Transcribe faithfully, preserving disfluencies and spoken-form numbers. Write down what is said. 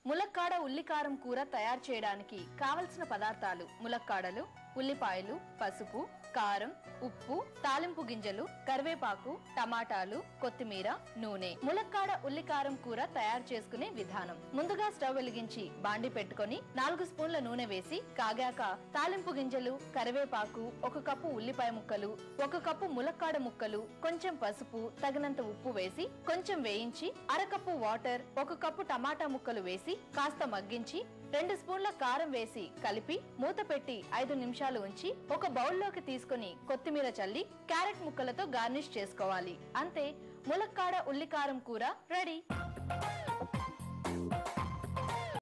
ములక్కాడ ఉల్లికారం కూర తయారు చేయడానికి కావలసిన పదార్థాలు ములక్కాడలు, ఉల్లిపాయలు, పసుపు, కారం, ఉప్పు, తాలింపు గింజలు, కరివేపాకు, టమాటాలు, కొత్తిమీర, నూనె. ములక్కాడ ఉల్లికారం కూర తయారు చేసుకునే విధానం. ముందుగా స్టవ్ వెలిగించి బాండి పెట్టుకొని నాలుగు స్పూన్ల నూనె వేసి కాగాక తాలింపు గింజలు, కరివేపాకు, ఒక కప్పు ఉల్లిపాయ ముక్కలు, ఒక కప్పు ములక్కాడ ముక్కలు, కొంచెం పసుపు, తగినంత ఉప్పు వేసి కొంచెం వేయించి అరకప్పు వాటర్, ఒక కప్పు టమాటా ముక్కలు వేసి కాస్త మగ్గించి రెండు స్పూన్ల కారం వేసి కలిపి మూత పెట్టి ఐదు నిమిషాలు ఉంచి ఒక బౌల్లోకి తీసుకుని కొత్తిమీర చల్లి క్యారెట్ ముక్కలతో గార్నిష్ చేసుకోవాలి. అంతే, ములక్కాడ ఉల్లికారం కూర రెడీ.